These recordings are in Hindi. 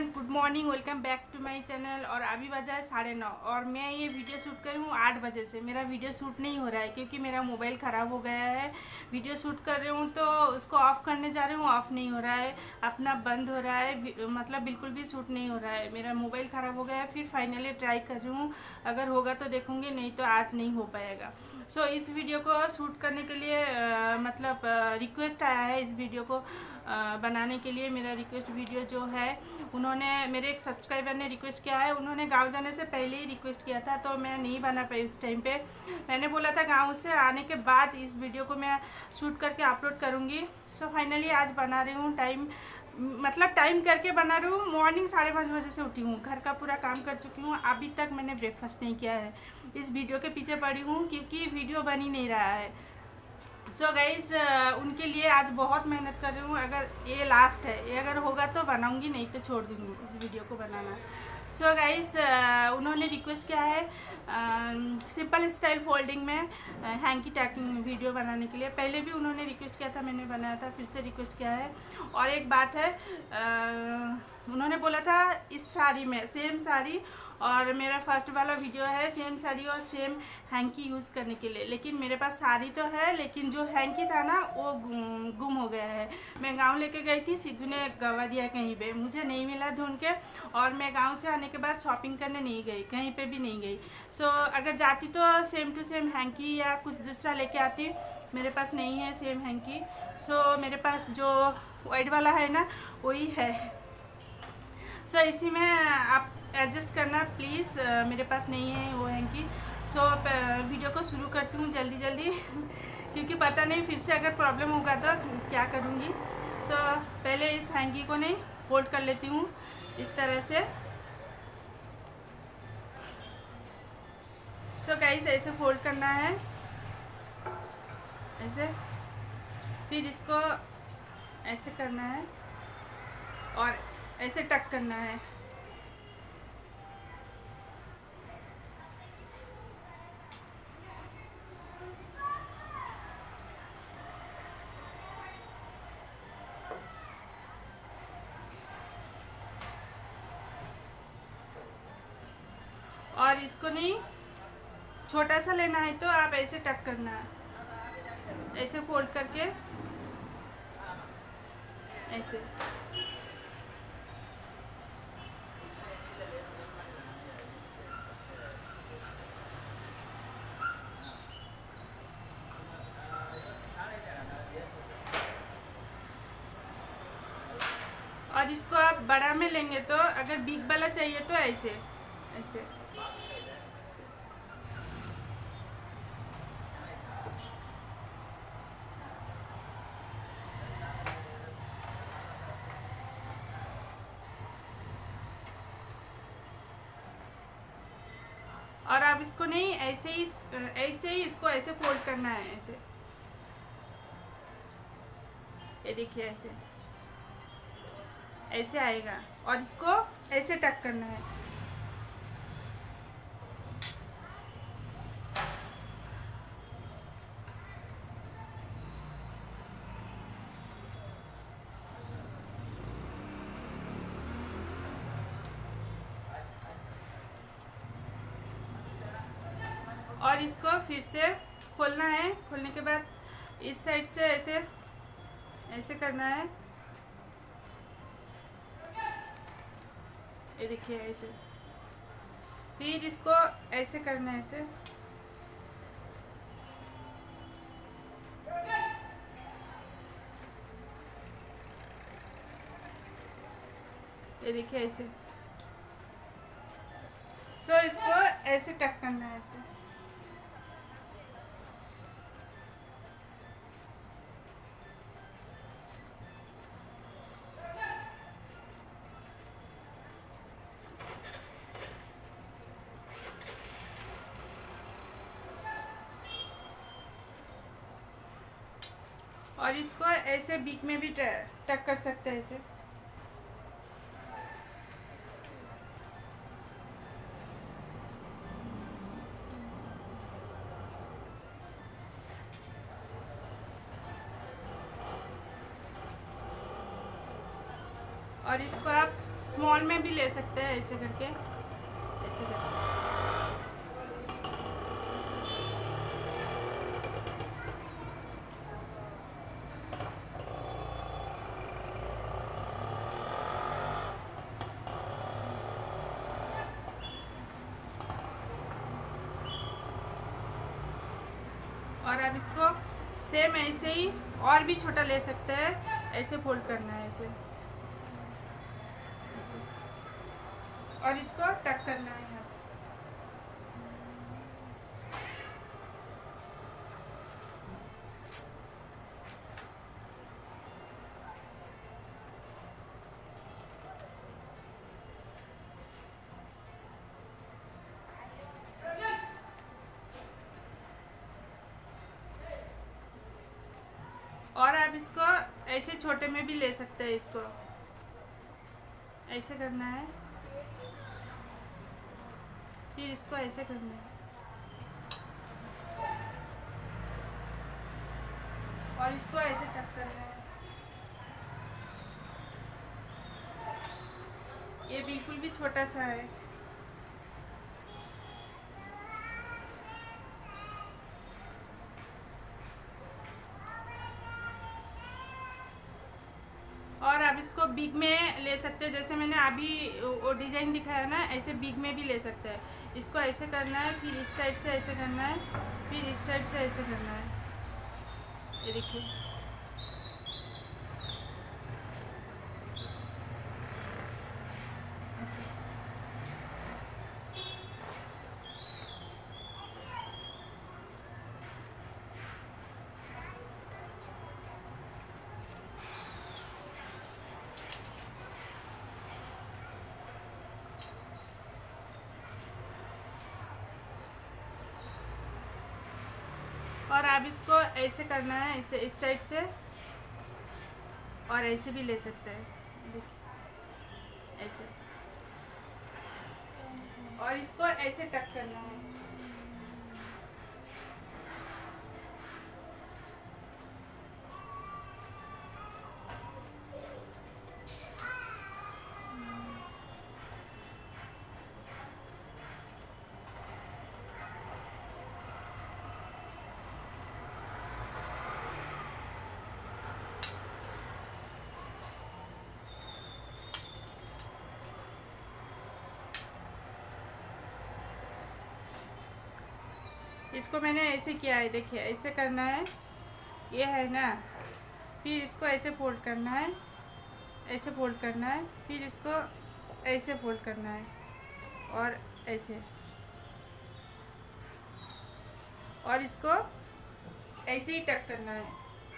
Friends, good morning. Welcome back to my channel. और अभी बजा है 9:30 और मैं ये वीडियो शूट कर रही हूँ 8 बजे से। मेरा वीडियो शूट नहीं हो रहा है क्योंकि मेरा मोबाइल ख़राब हो गया है। वीडियो शूट कर रही हूँ तो उसको ऑफ़ करने जा रही हूँ, ऑफ़ नहीं हो रहा है, अपना बंद हो रहा है, मतलब बिल्कुल भी शूट नहीं हो रहा है। मेरा मोबाइल ख़राब हो गया है। फिर फाइनली ट्राई कर रही हूँ, अगर होगा तो देखूँगी, नहीं तो आज नहीं हो पाएगा। इस वीडियो को शूट करने के लिए मतलब रिक्वेस्ट आया है। इस वीडियो को बनाने के लिए मेरा रिक्वेस्ट वीडियो जो है, उन्होंने, मेरे एक सब्सक्राइबर ने रिक्वेस्ट किया है। उन्होंने गांव जाने से पहले ही रिक्वेस्ट किया था, तो मैं नहीं बना पाई उस टाइम पे। मैंने बोला था गांव से आने के बाद इस वीडियो को मैं शूट करके अपलोड करूँगी। फाइनली आज बना रही हूँ। टाइम करके बना रही हूँ। मॉर्निंग 5:30 बजे से उठी हूँ, घर का पूरा काम कर चुकी हूँ। अभी तक मैंने ब्रेकफास्ट नहीं किया है। इस वीडियो के पीछे पड़ी हूँ क्योंकि वीडियो बन ही नहीं रहा है। गाइज़, उनके लिए आज बहुत मेहनत कर रही हूँ। अगर ये लास्ट है, ये अगर होगा तो बनाऊँगी, नहीं तो छोड़ दूँगी इस वीडियो को बनाना। गाइज़, उन्होंने रिक्वेस्ट किया है सिंपल स्टाइल फोल्डिंग में हैंकी टैगिंग वीडियो बनाने के लिए। पहले भी उन्होंने रिक्वेस्ट किया था, मैंने बनाया था, फिर से रिक्वेस्ट किया है। और एक बात है, उन्होंने बोला था इस साड़ी में, सेम साड़ी, और मेरा फर्स्ट वाला वीडियो है सेम साड़ी और सेम हैंकी यूज़ करने के लिए। लेकिन मेरे पास साड़ी तो है, लेकिन जो हैंकी था ना वो गुम हो गया है। मैं गांव लेके गई थी, सिद्धू ने गवा दिया कहीं पे, मुझे नहीं मिला ढूंढ के। और मैं गांव से आने के बाद शॉपिंग करने नहीं गई, कहीं पे भी नहीं गई। अगर जाती तो सेम टू सेम हैंकी या कुछ दूसरा लेके आती। मेरे पास नहीं है सेम हैंकी। मेरे पास जो वाइट वाला है ना, वही है। इसी में आप एडजस्ट करना प्लीज़। मेरे पास नहीं है वो हैंकी। वीडियो को शुरू करती हूँ जल्दी जल्दी क्योंकि पता नहीं फिर से अगर प्रॉब्लम होगा तो क्या करूँगी। पहले इस हैंकी को नहीं फोल्ड कर लेती हूँ इस तरह से। गाइस, ऐसे फोल्ड करना है, ऐसे। फिर इसको ऐसे करना है और ऐसे टक करना है। और इसको नहीं, छोटा सा लेना है तो आप ऐसे टक करना है, ऐसे फोल्ड करके ऐसे। और इसको आप बड़ा में लेंगे तो, अगर बिग वाला चाहिए तो ऐसे ऐसे। और आप इसको नहीं, ऐसे ही इसको ऐसे फोल्ड करना है, ऐसे। ये देखिए, ऐसे ऐसे आएगा। और इसको ऐसे टक करना है। और इसको फिर से खोलना है। खोलने के बाद इस साइड से ऐसे ऐसे करना है। ये देखिए, ऐसे। फिर इसको ऐसे करना है, ऐसे। ये देखिए, ऐसे। इसको ऐसे टक करना है, ऐसे। और इसको ऐसे बीच में भी टक कर सकते हैं, ऐसे। और इसको आप स्मॉल में भी ले सकते हैं, ऐसे करके, ऐसे करके। और अब इसको सेम ऐसे ही और भी छोटा ले सकते हैं, ऐसे फोल्ड करना है, ऐसे ऐसे, और इसको टक करना है यहाँ पे। और आप इसको ऐसे छोटे में भी ले सकते हैं, इसको ऐसे करना है, फिर इसको ऐसे करना है, और इसको ऐसे टक करना है। ये बिल्कुल भी छोटा सा है। और आप इसको बिग में ले सकते हैं, जैसे मैंने अभी वो डिज़ाइन दिखाया ना, ऐसे बिग में भी ले सकते हैं। इसको ऐसे करना है, फिर इस साइड से ऐसे करना है, फिर इस साइड से ऐसे करना है। ये देखिए, ऐसे। और आप इसको ऐसे करना है, इसे इस साइड से, और ऐसे भी ले सकते हैं, देखिए ऐसे, और इसको ऐसे टक करना है। इसको मैंने ऐसे किया है, देखिए ऐसे करना है, ये है ना, फिर इसको ऐसे फोल्ड करना है, ऐसे फोल्ड करना है, फिर इसको ऐसे फोल्ड करना है, और ऐसे, और इसको ऐसे ही टक करना है।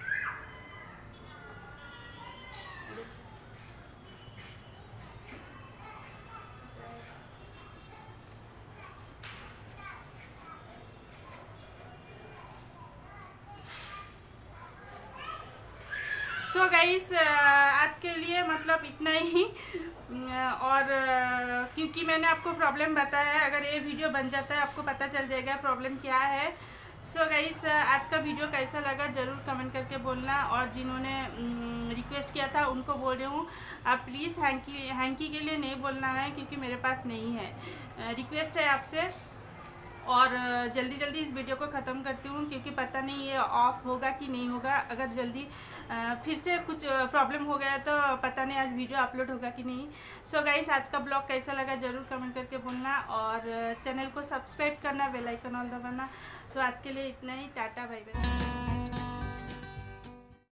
सो गाइस, आज के लिए मतलब इतना ही। और क्योंकि मैंने आपको प्रॉब्लम बताया है, अगर ये वीडियो बन जाता है आपको पता चल जाएगा प्रॉब्लम क्या है। सो गाइस, आज का वीडियो कैसा लगा ज़रूर कमेंट करके बोलना, और जिन्होंने रिक्वेस्ट किया था उनको बोल रही हूँ, आप प्लीज़ हैंकी के लिए नहीं बोलना है, क्योंकि मेरे पास नहीं है। रिक्वेस्ट है आपसे, और जल्दी जल्दी इस वीडियो को ख़त्म करती हूँ, क्योंकि पता नहीं ये ऑफ होगा कि नहीं होगा। अगर जल्दी फिर से कुछ प्रॉब्लम हो गया तो पता नहीं आज वीडियो अपलोड होगा कि नहीं। सो गाइस, आज का ब्लॉग कैसा लगा ज़रूर कमेंट करके बोलना, और चैनल को सब्सक्राइब करना, बेल आइकन ऑल दबाना। सो आज के लिए इतना ही, टाटा बाय बाय।